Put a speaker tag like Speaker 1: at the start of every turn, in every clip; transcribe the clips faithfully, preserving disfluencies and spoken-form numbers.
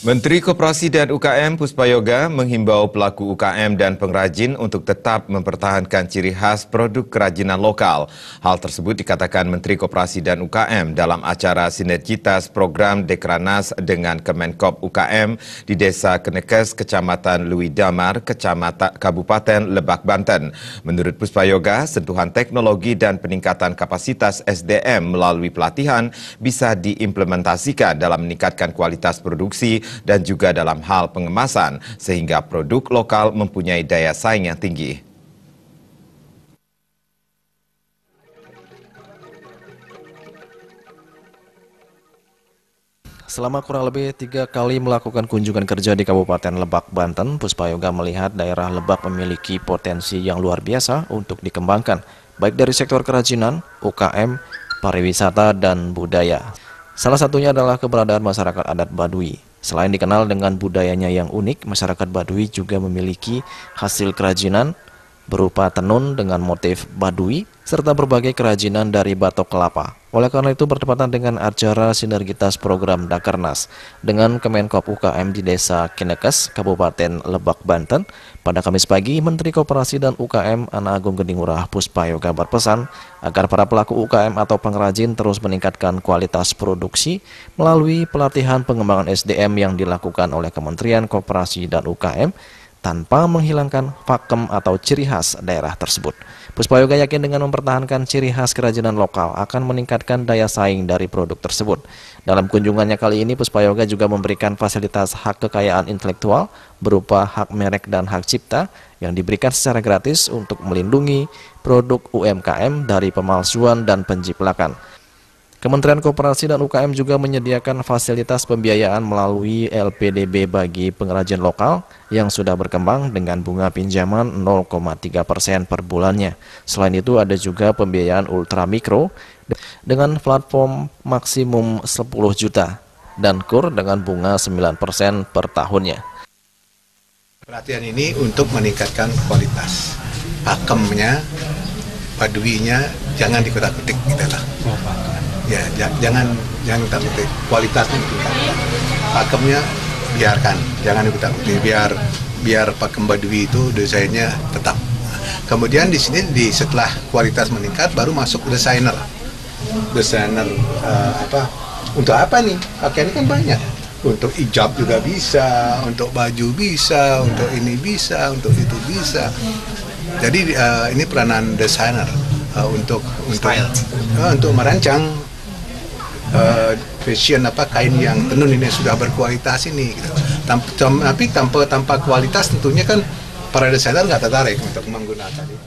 Speaker 1: Menteri Koperasi dan U K M Puspayoga menghimbau pelaku U K M dan pengrajin untuk tetap mempertahankan ciri khas produk kerajinan lokal. Hal tersebut dikatakan Menteri Koperasi dan U K M dalam acara sinergitas program Dekranas dengan Kemenkop U K M di Desa Kenekes, Kecamatan Lui Damar, Kecamatan Kabupaten Lebak, Banten. Menurut Puspayoga, sentuhan teknologi dan peningkatan kapasitas S D M melalui pelatihan bisa diimplementasikan dalam meningkatkan kualitas produksi dan juga dalam hal pengemasan, sehingga produk lokal mempunyai daya saing yang tinggi.
Speaker 2: Selama kurang lebih tiga kali melakukan kunjungan kerja di Kabupaten Lebak, Banten, Puspayoga melihat daerah Lebak memiliki potensi yang luar biasa untuk dikembangkan, baik dari sektor kerajinan, U K M, pariwisata, dan budaya. Salah satunya adalah keberadaan masyarakat adat Baduy. Selain dikenal dengan budayanya yang unik, masyarakat Baduy juga memiliki hasil kerajinan berupa tenun dengan motif Baduy, serta berbagai kerajinan dari batok kelapa. Oleh karena itu, bertepatan dengan acara sinergitas program Dekranas dengan Kemenkop U K M di Desa Kenekes, Kabupaten Lebak, Banten, pada Kamis pagi, Menteri Koperasi dan U K M Ana Agung Gedingurah Puspayoga berpesan agar para pelaku U K M atau pengrajin terus meningkatkan kualitas produksi melalui pelatihan pengembangan S D M yang dilakukan oleh Kementerian Koperasi dan U K M tanpa menghilangkan pakem atau ciri khas daerah tersebut. Puspayoga yakin dengan mempertahankan ciri khas kerajinan lokal akan meningkatkan daya saing dari produk tersebut. Dalam kunjungannya kali ini, Puspayoga juga memberikan fasilitas hak kekayaan intelektual berupa hak merek dan hak cipta yang diberikan secara gratis untuk melindungi produk U M K M dari pemalsuan dan penjiplakan. Kementerian Koperasi dan U K M juga menyediakan fasilitas pembiayaan melalui L P D B bagi pengrajin lokal yang sudah berkembang dengan bunga pinjaman nol koma tiga persen per bulannya. Selain itu ada juga pembiayaan ultramikro dengan platform maksimum sepuluh juta dan kur dengan bunga sembilan persen per tahunnya.
Speaker 3: Pelatihan ini untuk meningkatkan kualitas pakemnya, Baduynya jangan dikutak-kutik gitu lah. Ya, jangan jangan kutak-kutik, kualitasnya ditingkatkan. Pakemnya biarkan, jangan dikutak-kutik, biar biar pakem Baduy itu desainnya tetap. Kemudian di sini di setelah kualitas meningkat baru masuk desainer. Desainer uh, apa? Untuk apa nih? Pakaian ini kan banyak. Untuk hijab juga bisa, untuk baju bisa, untuk ini bisa, untuk itu bisa. Jadi uh, ini peranan desainer uh, untuk untuk uh, untuk merancang uh, fashion apa kain yang tenun ini sudah berkualitas ini. Gitu. Tamp, tapi tanpa tanpa kualitas tentunya kan para desainer nggak tertarik untuk menggunakan itu.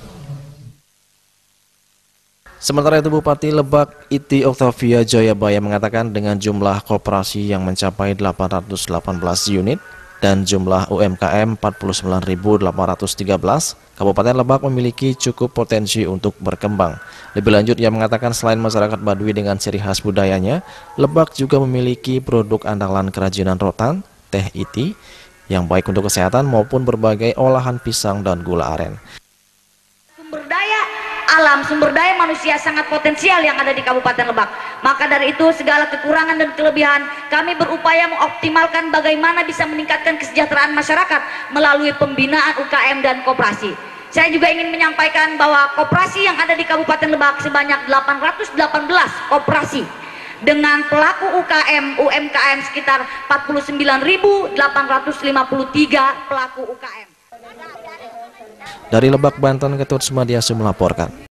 Speaker 2: Sementara itu, Bupati Lebak Iti Oktavia Jayabaya mengatakan dengan jumlah koperasi yang mencapai delapan ratus delapan belas unit dan jumlah U M K M empat puluh sembilan ribu delapan ratus tiga belas, Kabupaten Lebak memiliki cukup potensi untuk berkembang. Lebih lanjut, ia mengatakan selain masyarakat Baduy dengan ciri khas budayanya, Lebak juga memiliki produk andalan kerajinan rotan, teh iti, yang baik untuk kesehatan maupun berbagai olahan pisang dan gula aren.
Speaker 4: Sumber daya alam, sumber daya manusia sangat potensial yang ada di Kabupaten Lebak. Maka dari itu segala kekurangan dan kelebihan kami berupaya mengoptimalkan bagaimana bisa meningkatkan kesejahteraan masyarakat melalui pembinaan U K M dan koperasi. Saya juga ingin menyampaikan bahwa koperasi yang ada di Kabupaten Lebak sebanyak delapan ratus delapan belas koperasi dengan pelaku U K M, U M K M sekitar empat puluh sembilan ribu delapan ratus lima puluh tiga pelaku U K M.
Speaker 2: Dari Lebak, Banten, Ketut Sumadiasu melaporkan.